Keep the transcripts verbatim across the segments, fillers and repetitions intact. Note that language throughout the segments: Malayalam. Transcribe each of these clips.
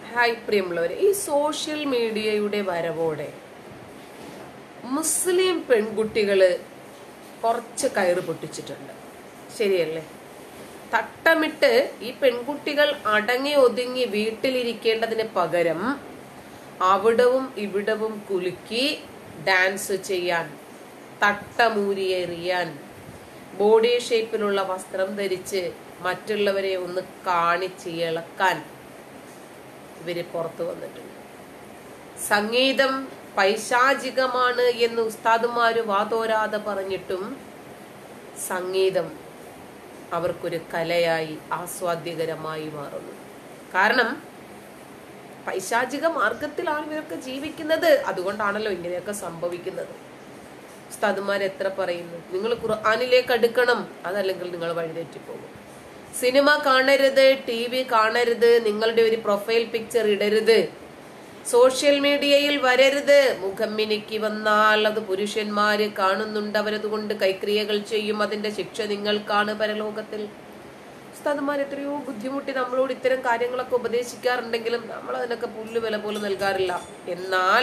ഹായ് പ്രിയമുള്ളവർ, ഈ സോഷ്യൽ മീഡിയയുടെ വരവോടെ മുസ്ലിം പെൺകുട്ടികള് കുറച്ച് കയറ് പൊട്ടിച്ചിട്ടുണ്ട്. ശരിയല്ലേ? തട്ടമിട്ട് ഈ പെൺകുട്ടികൾ അടങ്ങി ഒതുങ്ങി വീട്ടിലിരിക്കേണ്ടതിന് പകരം അവിടവും ഇവിടവും കുലുക്കി ഡാൻസ് ചെയ്യാൻ, തട്ടമൂരിയെറിയാൻ, ബോഡി ഷേപ്പിലുള്ള വസ്ത്രം ധരിച്ച് മറ്റുള്ളവരെ ഒന്ന് കാണിച്ച് ഇളക്കാൻ ഇവര് പുറത്തു വന്നിട്ടുണ്ട്. സംഗീതം പൈശാചികമാണ് എന്ന് ഉസ്താദുമാര് വാതോരാതെ പറഞ്ഞിട്ടും സംഗീതം അവർക്കൊരു കലയായി ആസ്വാദ്യകരമായി മാറുന്നു. കാരണം പൈശാചിക മാർഗത്തിലാണ് ഇവരൊക്കെ ജീവിക്കുന്നത്. അതുകൊണ്ടാണല്ലോ ഇങ്ങനെയൊക്കെ സംഭവിക്കുന്നത്. ഉസ്താദുമാർ എത്ര പറയുന്നു, നിങ്ങൾ ഖുർആനിലേക്ക് അടുക്കണം, അതല്ലെങ്കിൽ നിങ്ങൾ വഴിതെറ്റിപ്പോകും. സിനിമ കാണരുത്, ടി വി കാണരുത്, നിങ്ങളുടെ ഒരു പ്രൊഫൈൽ പിക്ചർ ഇടരുത്, സോഷ്യൽ മീഡിയയിൽ വരരുത്. മുഖം മിനുക്കി വന്നാൽ അത് പുരുഷന്മാര് കാണുന്നുണ്ട്, അവരതുകൊണ്ട് കൈക്രിയകൾ ചെയ്യും, അതിന്റെ ശിക്ഷ നിങ്ങൾക്കാണ് പരലോകത്തിൽ. ഉസ്താദുമാർ എത്രയോ ബുദ്ധിമുട്ടി നമ്മളോട് ഇത്തരം കാര്യങ്ങളൊക്കെ ഉപദേശിക്കാറുണ്ടെങ്കിലും നമ്മൾ അതിനൊക്കെ പുല്ല് വില പോലും നൽകാറില്ല. എന്നാൽ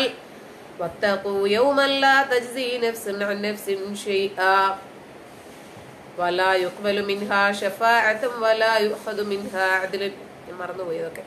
മറന്നുപോയതൊക്കെ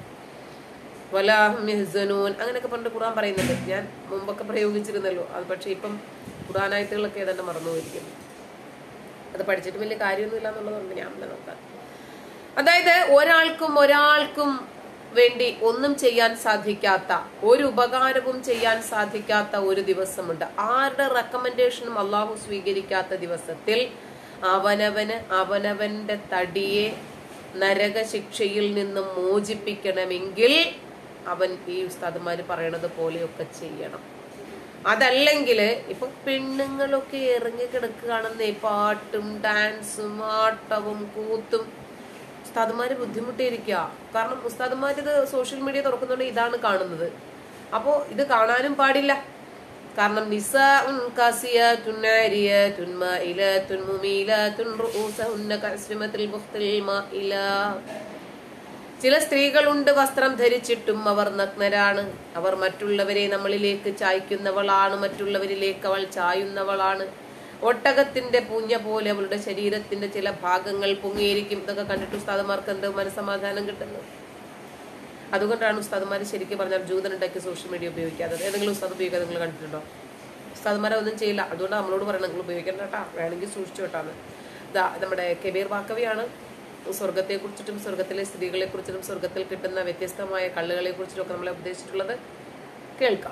അങ്ങനെയൊക്കെ പണ്ട് ഖുർആൻ പറയുന്നുണ്ട്. ഞാൻ മുമ്പൊക്കെ പ്രയോഗിച്ചിരുന്നല്ലോ അത്, പക്ഷെ ഇപ്പം ഖുർആനായത്തുകളൊക്കെ ഏതാണ്ട് മറന്നുപോയിരിക്കുന്നു. അത് പഠിച്ചിട്ട് വലിയ കാര്യമൊന്നുമില്ല എന്നുള്ളതുകൊണ്ട് ഞാൻ പിന്നെ നോക്കാം. അതായത് ഒരാൾക്കും ഒരാൾക്കും വേണ്ടി ഒന്നും ചെയ്യാൻ സാധിക്കാത്ത, ഒരു ഉപകാരവും ചെയ്യാൻ സാധിക്കാത്ത ഒരു ദിവസമുണ്ട്. ആരുടെ റെക്കമെൻഡേഷനും അള്ളാഹു സ്വീകരിക്കാത്ത ദിവസത്തിൽ അവനവന് അവനവന്റെ തടിയെ നരകശിക്ഷയിൽ നിന്നും മോചിപ്പിക്കണമെങ്കിൽ അവൻ ഈ ഉസ്താദുമാര് പറയണത് പോലെയൊക്കെ ചെയ്യണം. അതല്ലെങ്കിൽ ഇപ്പൊ പെണ്ണുങ്ങളൊക്കെ ഇറങ്ങി കിടക്കുകയാണെന്നേ, പാട്ടും ഡാൻസും ആട്ടവും കൂത്തും. ഉസ്താദുമാര് ബുദ്ധിമുട്ടിയിരിക്കുക. കാരണം ഉസ്താദുമാര് ഇത് സോഷ്യൽ മീഡിയ തുറക്കുന്നുണ്ട്, ഇതാണ് കാണുന്നത്. അപ്പോ ഇത് കാണാനും പാടില്ല. കാരണം നിസാഉൻ കാസിയാതുൻ ആരിയാതുൻ മായിലാതുൻ മുമീലാതുൻ റൂസഹുന്ന കഅസ്രിമത്തിൽ ബുഖ്തിൽ മായില. ചില സ്ത്രീകളുണ്ട് വസ്ത്രം ധരിച്ചിട്ടും അവർ നഗ്നരാണ്. അവർ മറ്റുള്ളവരെ നമ്മളിലേക്ക് ചായ്ക്കുന്നവളാണ്, മറ്റുള്ളവരിലേക്ക് അവൾ ചായുന്നവളാണ്. ഒട്ടകത്തിന്റെ പൂഞ്ഞ പോലെ അവളുടെ ശരീരത്തിന്റെ ചില ഭാഗങ്ങൾ പൊങ്ങിയിരിക്കും. ഇതൊക്കെ കണ്ടിട്ട് ഉസ്താദുമാർക്ക് എന്ത് മനസ്സമാധാനം കിട്ടുന്നത്? അതുകൊണ്ടാണ് ഉസ്താദുമാർ ശരിക്കും പറഞ്ഞാൽ ജൂതനുണ്ടാക്കി സോഷ്യൽ മീഡിയ ഉപയോഗിക്കാത്തത്. ഏതെങ്കിലും ഉസ്താദ് ഉപയോഗിക്കാൻ നിങ്ങൾ കണ്ടിട്ടുണ്ടോ? ഉസ്താദുമാരെ ഒന്നും ചെയ്യില്ല. അതുകൊണ്ട് നമ്മളോട് പറയണം, നിങ്ങൾ ഉപയോഗിക്കേണ്ട കേട്ടാ, വേണമെങ്കിൽ സൂക്ഷിച്ചു കേട്ടാണ്. ഇതാ നമ്മുടെ കബീർ വാക്കവിയാണ് സ്വർഗത്തെ കുറിച്ചിട്ടും സ്വർഗത്തിലെ സ്ത്രീകളെ കുറിച്ചിട്ടും സ്വർഗത്തിൽ കിട്ടുന്ന വ്യത്യസ്തമായ കള്ളുകളെ കുറിച്ചിട്ടും ഒക്കെ നമ്മളെ ഉപദേശിച്ചിട്ടുള്ളത്. കേൾക്കാം.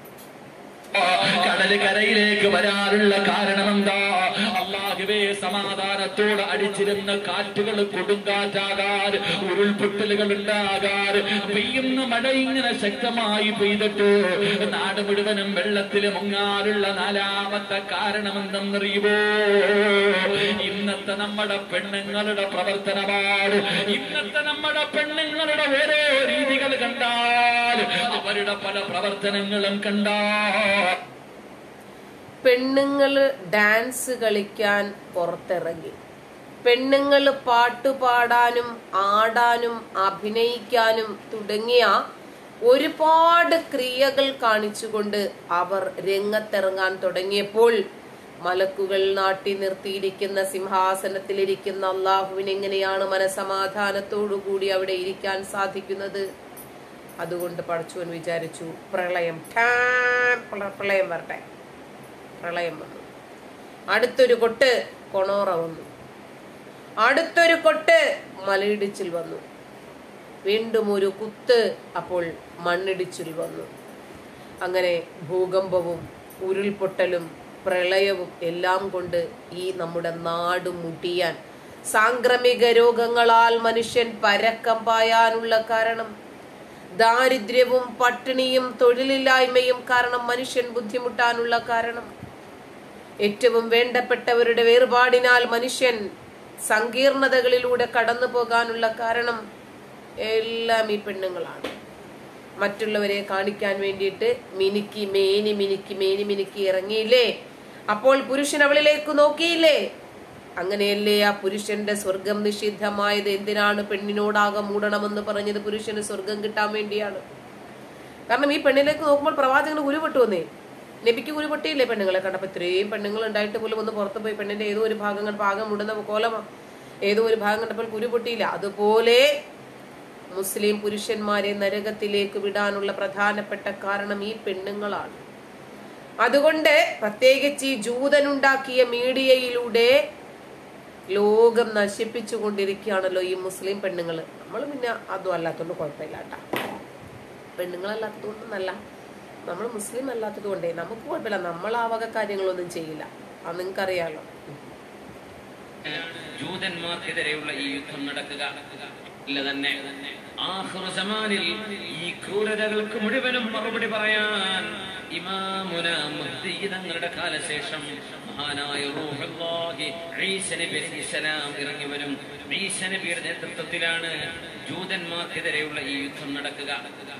കടല് കരയിലേക്ക് വരാനുള്ള കാരണം എന്താ? അല്ലാഹുവേ, സമാധാനത്തോടെ അടിച്ചിരുന്ന കാറ്റുകൾ കൊടുങ്കാറ്റാകാൻ, ഉരുൾപൊട്ടലുകൾ ഉണ്ടാകാൻ, പെയ്യുന്ന മഴ ഇങ്ങനെ ശക്തമായി പെയ്തിട്ട് നാട് മുഴുവനും വെള്ളത്തിൽ മുങ്ങാനുള്ള നാലാമത്തെ കാരണം എന്തെന്നറിയുമോ? ഇന്നത്തെ നമ്മുടെ പെണ്ണുങ്ങളുടെ പ്രവർത്തനമാണ്. ഇന്നത്തെ നമ്മുടെ പെണ്ണുങ്ങളുടെ ഓരോ രീതികൾ കണ്ടാൽ, അവരുടെ പല പ്രവർത്തനങ്ങളും കണ്ടാൽ, പെണ്ണുങ്ങള് ഡാൻസ് കളിക്കാൻ പുറത്തിറങ്ങി, പെണ്ണുങ്ങള് പാട്ടുപാടാനും ആടാനും അഭിനയിക്കാനും തുടങ്ങിയ ഒരുപാട് ക്രിയകൾ കാണിച്ചുകൊണ്ട് അവർ രംഗത്തിറങ്ങാൻ തുടങ്ങിയപ്പോൾ മലക്കുകൾ നാട്ടി നിർത്തിയിരിക്കുന്ന സിംഹാസനത്തിലിരിക്കുന്ന അള്ളാഹുവിന് എങ്ങനെയാണ് മനസമാധാനത്തോടുകൂടി അവിടെ ഇരിക്കാൻ സാധിക്കുന്നത്? അതുകൊണ്ട് പടച്ചോൻ വിചാരിച്ചു, പ്രളയം പ്രളയം വരട്ടെ. പ്രളയം വന്നു. അടുത്തൊരു കൊട്ട് കൊണോറ വന്നു. അടുത്തൊരു കൊട്ട് മലയിടിച്ചിൽ വന്നു. വീണ്ടും ഒരു കുത്ത്, അപ്പോൾ മണ്ണിടിച്ചിൽ വന്നു. അങ്ങനെ ഭൂകമ്പവും ഉരുൾപൊട്ടലും പ്രളയവും എല്ലാം കൊണ്ട് ഈ നമ്മുടെ നാട് മുടിയാൻ, സാംക്രമിക രോഗങ്ങളാൽ മനുഷ്യൻ പരക്കം പായാനുള്ള കാരണം, ദാരിദ്ര്യവും പട്ടിണിയും തൊഴിലില്ലായ്മയും കാരണം മനുഷ്യൻ ബുദ്ധിമുട്ടാനുള്ള കാരണം, ഏറ്റവും വേണ്ടപ്പെട്ടവരുടെ വേർപാടിനാൽ മനുഷ്യൻ സങ്കീർണതകളിലൂടെ കടന്നു പോകാനുള്ള കാരണം എല്ലാം ഈ പെണ്ണുങ്ങളാണ്. മറ്റുള്ളവരെ കാണിക്കാൻ വേണ്ടിയിട്ട് മിനുക്കി മേനി മിനുക്കി മേനി മിനുക്കി ഇറങ്ങിയില്ലേ? അപ്പോൾ പുരുഷൻ അവളിലേക്ക് നോക്കിയില്ലേ? അങ്ങനെയല്ലേ ആ പുരുഷന്റെ സ്വർഗം നിഷിദ്ധമായത്? എന്തിനാണ് പെണ്ണിനോടാകെ മൂടണമെന്ന് പറഞ്ഞത്? പുരുഷന് സ്വർഗം കിട്ടാൻ വേണ്ടിയാണ്. കാരണം ഈ പെണ്ണിലേക്ക് നോക്കുമ്പോൾ പ്രവാചകന് ഉരുപെട്ടു വന്നേ. നബിക്ക് ഉരുപൊട്ടിയില്ലേ പെണ്ണുങ്ങളെ കണ്ടപ്പോൾ? ഇത്രയും പെണ്ണുങ്ങൾ ഉണ്ടായിട്ട് പോലും ഒന്ന് പുറത്തു പോയി പെണ്ണിന്റെ ഏതോ ഒരു ഭാഗം കണ്ട് ഭാഗം മുടുന്ന കോലമാ, ഏതോ ഒരു ഭാഗം കണ്ടപ്പോൾ ഉരുപൊട്ടിയില്ല. അതുപോലെ മുസ്ലിം പുരുഷന്മാരെ നരകത്തിലേക്ക് വിടാനുള്ള പ്രധാനപ്പെട്ട കാരണം ഈ പെണ്ണുങ്ങളാണ്. അതുകൊണ്ട് പ്രത്യേകിച്ച് ഈ ജൂതനുണ്ടാക്കിയ മീഡിയയിലൂടെ ലോകം നശിപ്പിച്ചു കൊണ്ടിരിക്കുകയാണല്ലോ ഈ മുസ്ലിം പെണ്ണുങ്ങൾ. നമ്മൾ പിന്നെ അതും അല്ലാത്തതുകൊണ്ട് കുഴപ്പമില്ല കേട്ടാ. പെണ്ണുങ്ങളല്ലാത്തതുകൊണ്ടൊന്നല്ല, നമ്മൾ മുസ്ലിം അല്ലാത്തത് കൊണ്ടേ നമുക്ക് കുഴപ്പമില്ല. നമ്മൾ ആ വക കാര്യങ്ങളൊന്നും ചെയ്യില്ല, അത് നിങ്ങൾക്കറിയാലോ. ജൂതന്മാർക്കെതിരെയുള്ള ഈ യുദ്ധം നടക്കുക ഇല്ല തന്നെ ആഖിറു സമാനിൽ ഈ ക്രൂരതകൾക്ക് മുഴുവനും മറുപടി പറയാൻ ഇമാമുന മഹ്ദി തങ്ങളുടെ കാലശേഷം മഹാനായ റൂഹുല്ലാഹി ഈസ നബി അലൈഹിസ്സലാം ഇറങ്ങി വരും. ഈസ നബിയുടെ നേതൃത്വത്തിലാണ് ജൂതന്മാർക്കെതിരെയുള്ള ഈ യുദ്ധം നടക്കുക.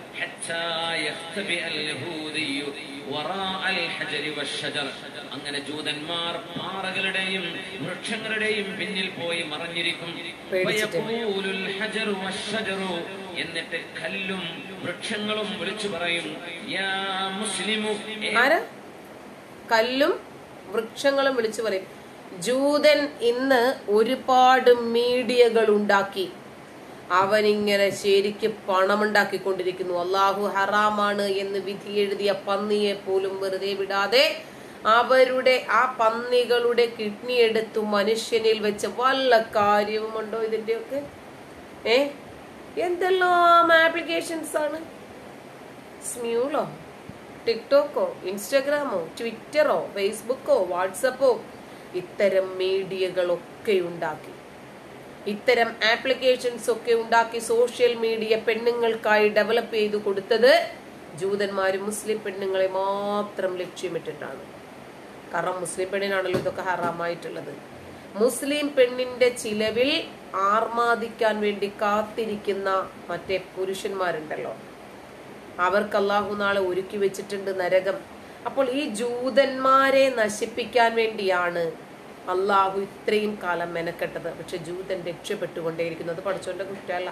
അങ്ങനെ ജൂതന്മാർ പാറകളുടെയും വൃക്ഷങ്ങളുടെയും പിന്നിൽ പോയി മറഞ്ഞിരിക്കും. എന്നിട്ട് കല്ലും വൃക്ഷങ്ങളും വിളിച്ചു പറയും, യാ മുസ്ലിമു. കല്ലും വൃക്ഷങ്ങളും വിളിച്ചു പറയും. ജൂതൻ ഇന്ന് ഒരുപാട് മീഡിയകൾ ഉണ്ടാക്കി അവനിങ്ങനെ ശരിക്ക് പണമുണ്ടാക്കിക്കൊണ്ടിരിക്കുന്നു. അള്ളാഹു ഹറാമാണ് എന്ന് വിധി എഴുതിയ പന്നിയെ പോലും വെറുതെ വിടാതെ അവരുടെ ആ പന്നികളുടെ കിഡ്നി എടുത്തു മനുഷ്യനിൽ വെച്ച് വല്ല കാര്യവുമുണ്ടോ ഇതിന്റെയൊക്കെ? ഏ എന്തെല്ലാം ആപ്ലിക്കേഷൻസ് ആണ്! സ്മ്യൂളോ, ടിക്ടോക്കോ, ഇൻസ്റ്റഗ്രാമോ, ട്വിറ്ററോ, ഫേസ്ബുക്കോ, വാട്സപ്പോ, ഇത്തരം മീഡിയകളൊക്കെ ഉണ്ടാക്കി, ഇത്തരം ആപ്ലിക്കേഷൻസ് ഒക്കെ ഉണ്ടാക്കി സോഷ്യൽ മീഡിയ പെണ്ണുങ്ങൾക്കായി ഡെവലപ്പ് ചെയ്തു കൊടുത്തത് ജൂതന്മാരും മുസ്ലിം പെണ്ണുങ്ങളെ മാത്രം ലക്ഷ്യമിട്ടിട്ടാണ്. കാരണം മുസ്ലിം പെണ്ണിനാണല്ലോ ഇതൊക്കെ ഹറാമായിട്ടുള്ളത്. മുസ്ലിം പെണ്ണിന്റെ ചിലവിൽ ആർമാദിക്കാൻ വേണ്ടി കാത്തിരിക്കുന്ന മറ്റേ പുരുഷന്മാരുണ്ടല്ലോ, അവർക്ക് അല്ലാഹു നാളെ ഒരുക്കി വെച്ചിട്ടുണ്ട് നരകം. അപ്പോൾ ഈ ജൂതന്മാരെ നശിപ്പിക്കാൻ വേണ്ടിയാണ് അള്ളാഹു ഇത്രയും കാലം മെനക്കെട്ടത്. പക്ഷെ ജൂതൻ രക്ഷപ്പെട്ടുകൊണ്ടേയിരിക്കുന്നു. അത് പടച്ചവന്റെ കുറ്റമല്ല,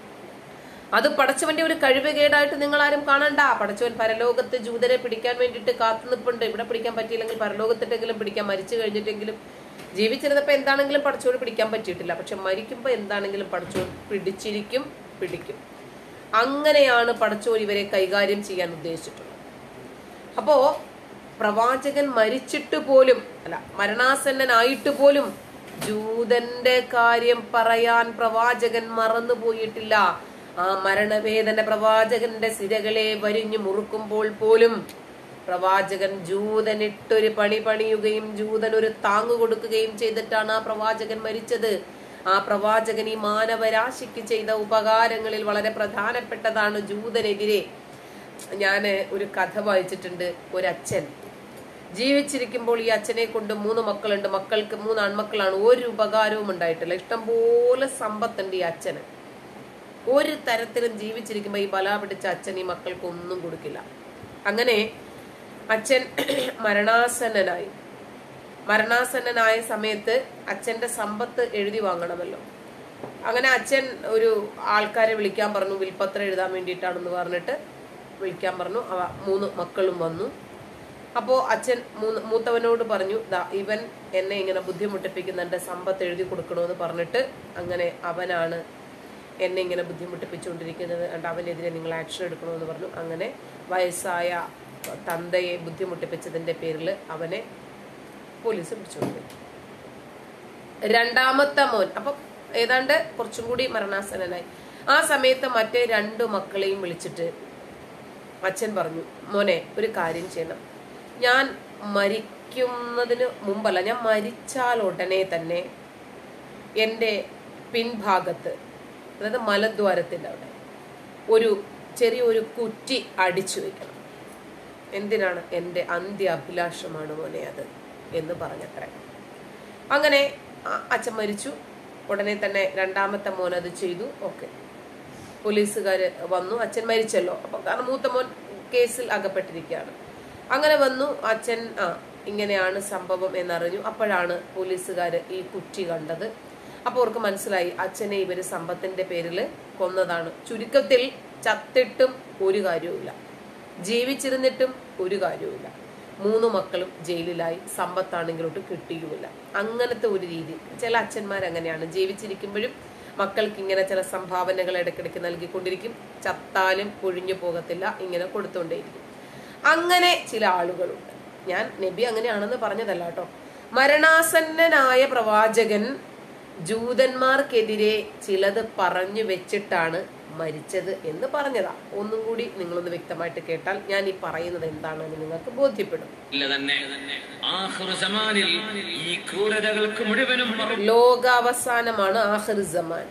അത് പടച്ചവന്റെ ഒരു കഴിവുകേടായിട്ട് നിങ്ങൾ ആരും കാണണ്ട. പടച്ചവൻ പരലോകത്ത് ജൂതരെ പിടിക്കാൻ വേണ്ടിയിട്ട് കാത്തു നിൽപ്പുണ്ട്. ഇവിടെ പിടിക്കാൻ പറ്റിയില്ലെങ്കിൽ പരലോകത്തിട്ടെങ്കിലും പിടിക്കാൻ, മരിച്ചു കഴിഞ്ഞിട്ടെങ്കിലും. ജീവിച്ചിരുന്നപ്പോ എന്താണെങ്കിലും പടച്ചവന് പിടിക്കാൻ പറ്റിയിട്ടില്ല, പക്ഷെ മരിക്കുമ്പോ എന്താണെങ്കിലും പടച്ചവൻ പിടിച്ചിരിക്കും, പിടിക്കും. അങ്ങനെയാണ് പടച്ചവൻ ഇവരെ കൈകാര്യം ചെയ്യാൻ ഉദ്ദേശിച്ചിട്ടുള്ളത്. അപ്പോ പ്രവാചകൻ മരിച്ചിട്ട് പോലും അല്ല, മരണാസന്നനായിട്ട് പോലും ജൂതന്റെ കാര്യം പറയാൻ പ്രവാചകൻ മറന്നുപോയിട്ടില്ല. ആ മരണവേദന പ്രവാചകന്റെ സിരകളെ വരിഞ്ഞു മുറുക്കുമ്പോൾ പോലും പ്രവാചകൻ ജൂതനിട്ടൊരു പണി പണിയുകയും ജൂതൻ ഒരു താങ്ങു കൊടുക്കുകയും ചെയ്തിട്ടാണ് ആ പ്രവാചകൻ മരിച്ചത്. ആ പ്രവാചകൻ ഈ മാനവരാശിക്ക് ചെയ്ത ഉപകാരങ്ങളിൽ വളരെ പ്രധാനപ്പെട്ടതാണ് ജൂതനെതിരെ. ഞാന് ഒരു കഥ വായിച്ചിട്ടുണ്ട്. ഒരച്ഛൻ ജീവിച്ചിരിക്കുമ്പോൾ ഈ അച്ഛനെ കൊണ്ട് മൂന്ന് മക്കളുണ്ട്. മക്കൾക്ക് മൂന്ന് ആൺമക്കളാണ്. ഒരു ഉപകാരവും ഉണ്ടായിട്ടില്ല. ഇഷ്ടംപോലെ സമ്പത്തുണ്ട് ഈ അച്ഛന്. ഒരു തരത്തിലും ജീവിച്ചിരിക്കുമ്പോ ഈ ബല പിടിച്ച അച്ഛൻ ഈ മക്കൾക്ക് ഒന്നും കൊടുക്കില്ല. അങ്ങനെ അച്ഛൻ മരണാസന്നനായി. മരണാസന്നനായ സമയത്ത് അച്ഛന്റെ സമ്പത്ത് എഴുതി വാങ്ങണമല്ലോ. അങ്ങനെ അച്ഛൻ ഒരു ആൾക്കാരെ വിളിക്കാൻ പറഞ്ഞു, വിൽപ്പത്രം എഴുതാൻ വേണ്ടിയിട്ടാണെന്ന് പറഞ്ഞിട്ട് വിളിക്കാൻ പറഞ്ഞു. അവ മൂന്ന് മക്കളും വന്നു. അപ്പോ അച്ഛൻ മൂന്ന് മൂത്തവനോട് പറഞ്ഞു, ദാ ഇവൻ എന്നെ ഇങ്ങനെ ബുദ്ധിമുട്ടിപ്പിക്കുന്നുണ്ട്, സമ്പത്ത് എഴുതി കൊടുക്കണമെന്ന് പറഞ്ഞിട്ട് അങ്ങനെ അവനാണ് എന്നെ ഇങ്ങനെ ബുദ്ധിമുട്ടിപ്പിച്ചുകൊണ്ടിരിക്കുന്നത്, and അവനെതിരെ നിങ്ങൾ ആക്ഷൻ എടുക്കണമെന്ന് പറഞ്ഞു. അങ്ങനെ വയസ്സായ തന്തയെ ബുദ്ധിമുട്ടിപ്പിച്ചതിന്റെ പേരിൽ അവനെ പോലീസ് പിടിച്ചുകൊണ്ടുപോയി. രണ്ടാമത്തെ മോൻ അപ്പം ഏതാണ്ട് കുറച്ചും കൂടി മരണാസന്നനായി. ആ സമയത്ത് മറ്റേ രണ്ടു മക്കളെയും വിളിച്ചിട്ട് അച്ഛൻ പറഞ്ഞു, മോനെ ഒരു കാര്യം ചെയ്യണം. ഞാൻ മരിക്കുന്നതിന് മുമ്പല്ല, ഞാൻ മരിച്ചാൽ ഉടനെ തന്നെ എൻ്റെ പിൻഭാഗത്ത്, അതായത് മലദ്വാരത്തിൻ്റെ അവിടെ ഒരു ചെറിയൊരു കുറ്റി അടിച്ചു വെക്കണം. എന്തിനാണ്? എൻ്റെ അന്ത്യ അഭിലാഷമാണ് മോനെ അത് എന്ന് പറഞ്ഞത്രേ. അങ്ങനെ അച്ഛൻ മരിച്ചു. ഉടനെ തന്നെ രണ്ടാമത്തെ മോൻ അത് ചെയ്തു. ഓക്കെ, പോലീസുകാർ വന്നു. അച്ഛൻ മരിച്ചല്ലോ, അപ്പം കാരണം മൂത്ത മോൻ കേസിൽ അകപ്പെട്ടിരിക്കുകയാണ്. അങ്ങനെ വന്നു അച്ഛൻ. ആ ഇങ്ങനെയാണ് സംഭവം എന്നറിഞ്ഞു. അപ്പോഴാണ് പോലീസുകാർ ഈ കുറ്റി കണ്ടത്. അപ്പോൾ അവർക്ക് മനസ്സിലായി അച്ഛനെ ഇവര് സമ്പത്തിന്റെ പേരിൽ കൊന്നതാണ്. ചുരുക്കത്തിൽ ചത്തിട്ടും ഒരു കാര്യവുമില്ല, ജീവിച്ചിരുന്നിട്ടും ഒരു കാര്യവുമില്ല. മൂന്ന് മക്കളും ജയിലിലായി, സമ്പത്താണെങ്കിലോട്ട് കിട്ടിയുമില്ല. അങ്ങനത്തെ ഒരു രീതി. ചില അച്ഛന്മാരങ്ങനെയാണ്, ജീവിച്ചിരിക്കുമ്പോഴും മക്കൾക്ക് ഇങ്ങനെ ചില സംഭാവനകൾ ഇടയ്ക്കിടയ്ക്ക് നൽകിക്കൊണ്ടിരിക്കും. ചത്താലും ഒഴിഞ്ഞു പോകത്തില്ല, ഇങ്ങനെ കൊടുത്തുകൊണ്ടേയിരിക്കും. അങ്ങനെ ചില ആളുകളുണ്ട്. ഞാൻ നബി അങ്ങനെയാണെന്ന് പറഞ്ഞതല്ല കേട്ടോ. മരണാസന്നനായ പ്രവാചകൻ ജൂതന്മാർക്കെതിരെ ചിലത് പറഞ്ഞു വെച്ചിട്ടാണ് മരിച്ചത് എന്ന് പറഞ്ഞതാ. ഒന്നും കൂടി നിങ്ങളൊന്ന് വ്യക്തമായിട്ട് കേട്ടാൽ ഞാൻ ഈ പറയുന്നത് എന്താണെന്ന് നിങ്ങൾക്ക് ബോധ്യപ്പെടും. ലോകാവസാനമാണ് ആഖിർ സമാൻ.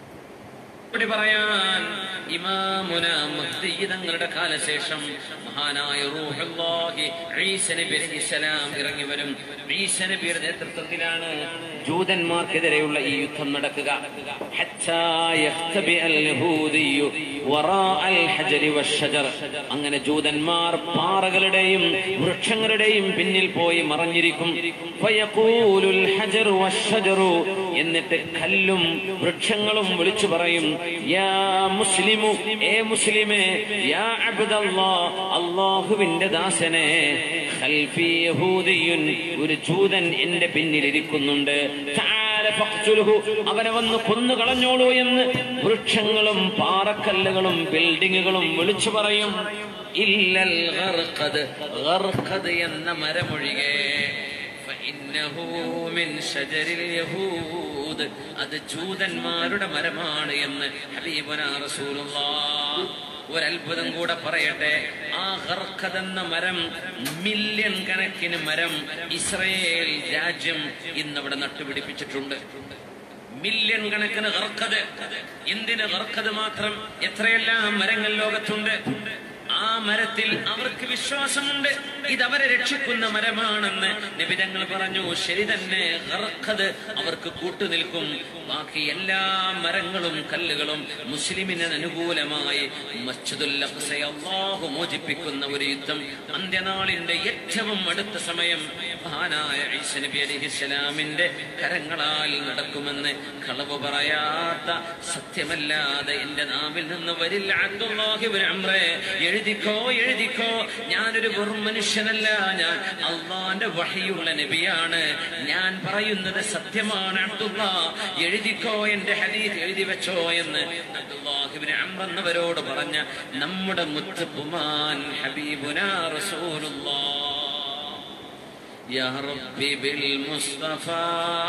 പറയാൻ ഇമാമുന മഹ്ദി തങ്ങളുടെ കാലശേഷം മഹാനായ റൂഹുല്ലാഹി ഈസ നബി അലൈഹിസ്സലാം ഇറങ്ങി വരും. ഈസ നബിയുടെ നേതൃത്വത്തിലാണ് ജൂതന്മാർക്കെതിരെയുള്ള ഈ യുദ്ധം നടക്കുക. ഹത്താ യഖ്തബി അൽ യഹൂദിയു വറാഅൽ ഹജരി വശജർ. അങ്ങനെ ജൂതന്മാർ പാറകളുടെയും വൃക്ഷങ്ങളുടെയും പിന്നിൽ പോയി മറഞ്ഞിരിക്കും. ഫയഖൂലുൽ ഹജറു വശജറു. എന്നിട്ട് കല്ലും വൃക്ഷങ്ങളും വിളിച്ചു പറയും, യാ മുസ്ലിമു, ഏ മുസ്ലിമേ, യാ അബ്ദല്ലാഹ്, അല്ലാഹുവിന്റെ ദാസനെ, ഖൽഫി യഹൂദിയുൻ, ഒരു ജൂതൻ എന്റെ പിന്നിലിരിക്കുന്നുണ്ട്, തആല ഫഖ്തുൽഹു, അവനെ വന്ന് കൊന്നു കളഞ്ഞോളൂ എന്ന് വൃക്ഷങ്ങളും പാറക്കല്ലുകളും ബിൽഡിങ്ങുകളും വിളിച്ചു പറയും. ഇല്ലൽ ഗർഖദ്, ഗർഖദ് എന്ന മരമൊഴികെ, ഫഇന്നഹു മിൻ ശജരിൽ യഹൂദ്, അത് ജൂതന്മാരുടെ മരമാണ് എന്ന് ഹബീബുനാ റസൂലുള്ളാഹ്. ഒരത്ഭുതം കൂടെ പറയട്ടെ, ആ ഗർഖദ് എന്ന മരം, മില്യൺ കണക്കിന് മരം ഇസ്രായേൽ രാജ്യം ഇന്നവിടെ നട്ടുപിടിപ്പിച്ചിട്ടുണ്ട്. മില്യൺ കണക്കിന് ഗർഖദ്. എന്തിന് ഗർഖദ് മാത്രം? എത്രയെല്ലാം മരങ്ങൾ ലോകത്തുണ്ട്. ആ മരത്തിൽ അവർക്ക് വിശ്വാസമുണ്ട്, ഇതവരെ രക്ഷിക്കുന്ന മരമാണെന്ന് നബി തങ്ങൾ പറഞ്ഞു. ശരി തന്നെ, ഗർഖദ് അവർക്ക് കൂട്ടുനിൽക്കും. ബാക്കി എല്ലാ മരങ്ങളും കല്ലുകളും മുസ്ലിമിന് അനുകൂലമായി മസ്ജിദുൽ അഖ്സയെ അല്ലാഹു മോചിപ്പിക്കുന്ന ഒരു യുദ്ധം അന്ത്യനാളിന്റെ ഏറ്റവും അടുത്ത സമയം മഹാനായ ഈസ നബി അലൈഹിസ്സലാമിന്റെ കരങ്ങളാൽ നടക്കുമെന്ന് കളവ് പറയാത്ത സത്യമല്ലാതെ എന്റെ നാവിൽ നിന്ന് വരില്ല. അബ്ദുല്ലാഹി ഇബ്നു അംറേ, എഴുതിക്കോ എഴുതിക്കോ, ഞാനൊരു വെറും മനുഷ്യനല്ല, ഞാൻ അള്ളാന്റെ വഹിയുള്ള നബിയാണ്, ഞാൻ പറയുന്നത് സത്യമാണ്. അബ്ദുല്ലാ എഴുതിക്കോ, എന്റെ ഹദീസ് എഴുതി വെച്ചോ എന്ന് അബ്ദുല്ലാഹി ഇബ്നു അംർ എന്നവരോട് പറഞ്ഞ നമ്മുടെ മുത്തബ്ബുമാൻ ഹബീബുനാ റസൂലുള്ളാഹ്. യാ റബ്ബി ബിൽ മുസ്തഫാ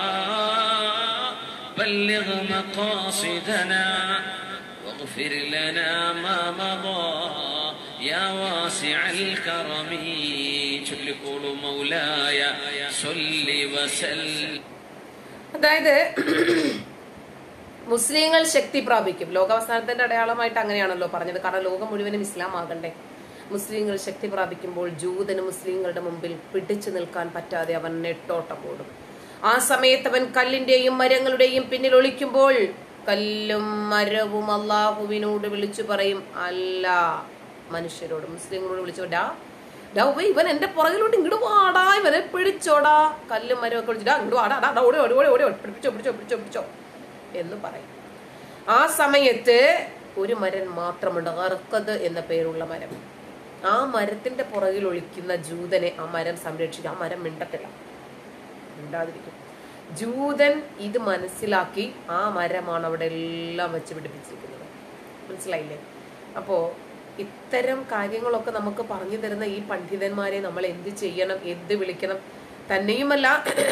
ബല്ലിഗ് മഖാസിദനാ واغفر لنا ما مضى يا واسع الكرم ചൊല്ലിക്കോളൂ മൗലായ സല്ലി വസല്ലം. അതായത് മുസ്ലിങ്ങൾ ശക്തി പ്രാപിക്കും. ലോകാവസാനത്തിന്റെ അടയാളമായിട്ട് അങ്ങനെയാണല്ലോ പറഞ്ഞത്. കാരണം ലോകം മുഴുവനും ഇസ്ലാം ആകണ്ടേ. മുസ്ലിങ്ങൾ ശക്തി പ്രാപിക്കുമ്പോൾ ജൂതന് മുസ്ലിങ്ങളുടെ മുമ്പിൽ പിടിച്ചു നിൽക്കാൻ പറ്റാതെ അവൻ നെട്ടോട്ടം ഓടും. ആ സമയത്ത് അവൻ കല്ലിന്റെയും മരങ്ങളുടെയും പിന്നിൽ ഒളിക്കുമ്പോൾ കല്ലും മരവും അള്ളാഹുവിനോട് വിളിച്ചു പറയും, അല്ല മനുഷ്യരോട്, മുസ്ലിങ്ങളോട് വിളിച്ചു, ഡാ ഡാ ഇവൻ എന്റെ പുറകിലോട്ട് ഇങ്ങോട്ട് വാടാ, ഇവനെ പിടിച്ചോടാ. കല്ലും മരവും ഒക്കെ വിളിച്ചിട്ടാ ഇങ്ങോട്ട് വാടാ, ഡാ ഓടി ഓടി ഓടി ഓടി പിടിച്ചോ പിടിച്ചോ പിടിച്ചോ പിടിച്ചോ എന്ന് പറയും. ആ സമയത്ത് ഒരു മരം മാത്രമുണ്ട്, ഗർഖദ് എന്ന പേരുള്ള മരം. ആ മരത്തിന്റെ പുറകിൽ ഒളിക്കുന്ന ജൂതനെ ആ മരം സംരക്ഷിക്കും. ആ മരം മിണ്ടത്തില്ല, മിണ്ടാതിരിക്കും. ജൂതൻ ഇത് മനസ്സിലാക്കി ആ മരമാണ് അവിടെ എല്ലാം വെച്ച് പിടിപ്പിച്ചിരിക്കുന്നത്. മനസ്സിലായില്ലേ? അപ്പോ ഇത്തരം കാര്യങ്ങളൊക്കെ നമുക്ക് പറഞ്ഞു തരുന്ന ഈ പണ്ഡിതന്മാരെ നമ്മൾ എന്ത് ചെയ്യണം, എന്ത് വിളിക്കണം? തന്നെയുമല്ല,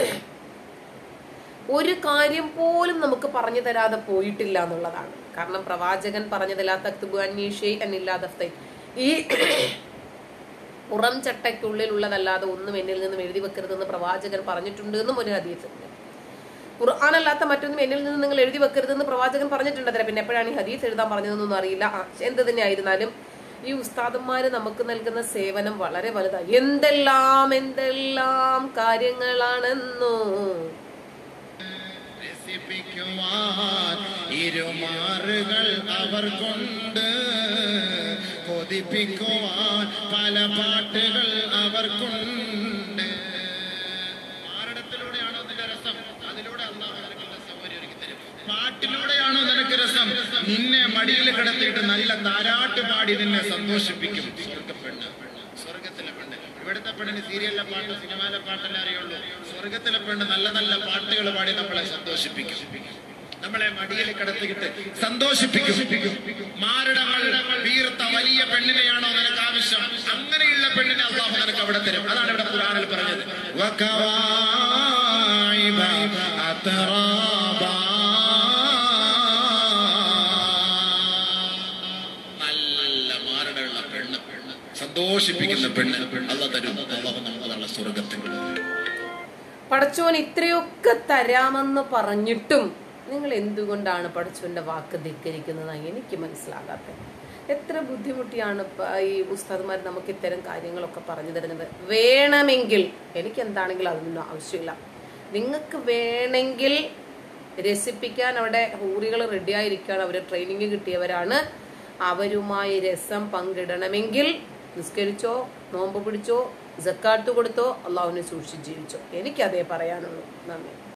ഒരു കാര്യം പോലും നമുക്ക് പറഞ്ഞു തരാതെ പോയിട്ടില്ല എന്നുള്ളതാണ്. കാരണം പ്രവാചകൻ പറഞ്ഞതില്ലാത്ത ഈ പുറം ചട്ടയ്ക്കുള്ളിലുള്ളതല്ലാതെ ഒന്നും എന്നിൽ നിന്നും എഴുതി വെക്കരുതെന്ന് പ്രവാചകൻ പറഞ്ഞിട്ടുണ്ട് എന്നും ഒരു ഹദീസുണ്ട്. ഖുർആനല്ലാത്ത മറ്റൊന്നും എന്നിൽ നിന്ന് നിങ്ങൾ എഴുതി വെക്കരുതെന്ന് പ്രവാചകൻ പറഞ്ഞിട്ടുണ്ട്. അത്ര പിന്നെ എപ്പോഴാണ് ഈ ഹദീസ് എഴുതാൻ പറഞ്ഞതെന്നൊന്നും അറിയില്ല. എന്ത് തന്നെ ആയിരുന്നാലും ഈ ഉസ്താദന്മാര് നമുക്ക് നൽകുന്ന സേവനം വളരെ വലുതാണ്. എന്തെല്ലാം എന്തെല്ലാം കാര്യങ്ങളാണെന്നോ ഇരുമാറുകൾ അവർ കൊണ്ട് കൊതിപ്പിക്കുവാൻ പല പാട്ടുകൾ അവർക്കുണ്ട്. രസം, നിന്നെ മടിയിൽ കിടത്തിയിട്ട് നല്ല താരാട്ട് പാടി നിന്നെ സന്തോഷിപ്പിക്കും. സ്വർഗപ്പെണ്ണ്, സ്വർഗത്തിലെ പെണ്ണ്. ഇവിടുത്തെ പെണ്ണിന് സീരിയലിലെ പാട്ട്, സിനിമയിലെ പാട്ടല്ലേ അറിയുള്ളൂ. സ്വർഗത്തിലെ പെണ്ണ് നല്ല നല്ല പാട്ടുകൾ പാടി നമ്മളെ സന്തോഷിപ്പിക്കും, നമ്മളെ മടിയിൽ കിടത്തിയിട്ട് സന്തോഷിപ്പിക്കും. മാരടങ്ങൾ വീർത്ത വലിയ പെണ്ണിനെയാണോ നിനക്ക് ആവശ്യം? അങ്ങനെയുള്ള പെണ്ണിനെ അള്ളാഹു നിനക്ക് അവിടെ തരും. അതാണ് ഇവിടെ ഖുർആനിൽ പറഞ്ഞത്. വകവാഇബ അത്റാബാ, നല്ല മാരടമുള്ള പെണ്ണ്, സന്തോഷിപ്പിക്കുന്ന പെണ്ണ് അള്ളാഹു തരും. അള്ളാഹു നമുക്ക് നല്ല സ്വർഗത്തിൽ. പടച്ചോൻ ഇത്രയൊക്കെ തരാമെന്ന് പറഞ്ഞിട്ടും നിങ്ങൾ എന്തുകൊണ്ടാണ് പടച്ചോന്റെ വാക്ക് ധിക്കരിക്കുന്നതാണ് എനിക്ക് മനസ്സിലാകാത്തത്. എത്ര ബുദ്ധിമുട്ടിയാണ് ഈ ഉസ്താദ്മാർ നമുക്ക് ഇത്തരം കാര്യങ്ങളൊക്കെ പറഞ്ഞു തരുന്നത്. വേണമെങ്കിൽ, എനിക്ക് എന്താണെങ്കിലും അതൊന്നും ആവശ്യമില്ല. നിങ്ങൾക്ക് വേണമെങ്കിൽ രസിപ്പിക്കാൻ അവിടെ ഹൂറികൾ റെഡിയായിരിക്കുകയാണ്, അവർ ട്രെയിനിങ് കിട്ടിയവരാണ്. അവരുമായി രസം പങ്കിടണമെങ്കിൽ നിസ്കരിച്ചോ, നോമ്പ് പിടിച്ചോ, സക്കാത്ത് കൊടുത്തോ, അള്ളാഹുവിനെ സൂക്ഷിച്ച് ജീവിച്ചോ. എനിക്കതേ പറയാനുള്ളൂ. നന്ദി.